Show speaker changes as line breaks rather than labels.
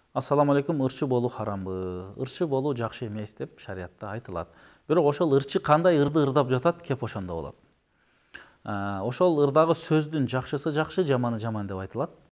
Ассаламу алейкум, ырчы болуу харамбы? Ырчы болуу жакшы эмес деп шариятта айтылат. Бирок ошол ырчы кандай ырды ырдап жатат, кеп ошондо болот. Ошол ырдагы сөздүн жакшысы жакшы, жаманы жаман деп айтылат.